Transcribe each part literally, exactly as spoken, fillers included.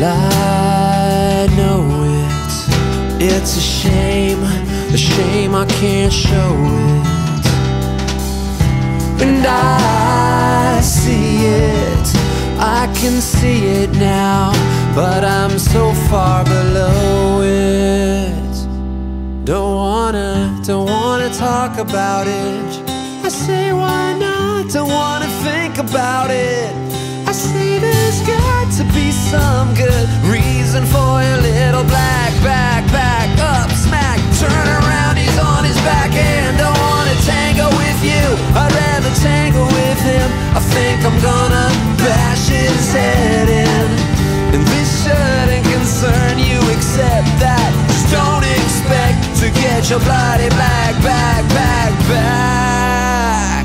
I know it, it's a shame, a shame I can't show it. And I see it, I can see it now, but I'm so far below it. Don't wanna, don't wanna talk about it. I say why not, don't wanna think about it. I say there's got to be some good reason for your little black back, back up, smack, turn around, he's on his back and don't wanna tango with you. I'd rather tango with him. I think I'm gonna bash his head in. And this shouldn't concern you except that just don't expect to get your bloody black back, back, back.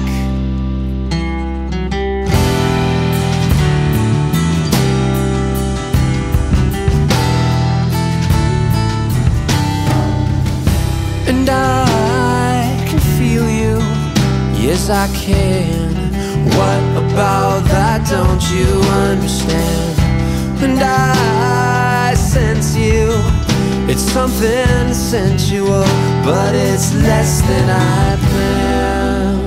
And I can feel you, yes I can. What about that don't you understand? And I sense you, it's something sensual, but it's less than I planned.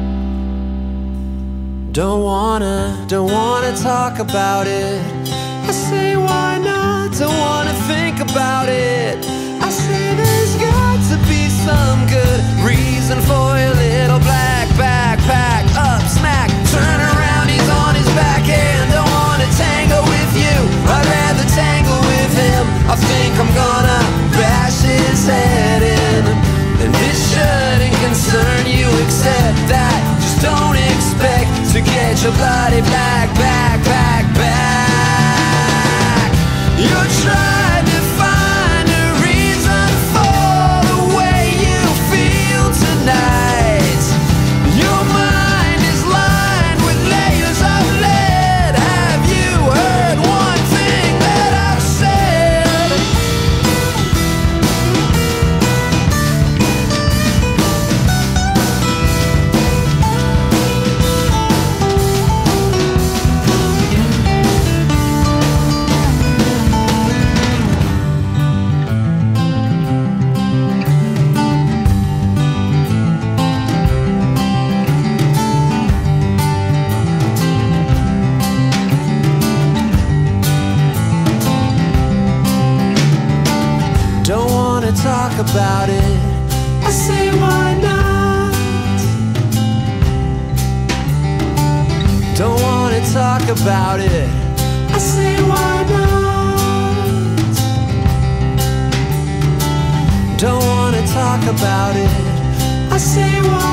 Don't wanna, don't wanna talk about it. I say why not, don't wanna think about it. I say there's got to be some good reason for your little black backpack up, smack, turn around, he's on his back and don't wanna tango with you. I'd rather tangle with him. I think I'm gonna bash his head in. And this shouldn't concern you except that just don't expect to get your bloody black back, back, back. You're trying to find a reason for the way you feel tonight. Your mind is lined with layers of lead. Have you heard one thing that I've said? Don't wanna talk about it. I say why not? Don't wanna talk about it. I say why not? Don't wanna talk about it. I say why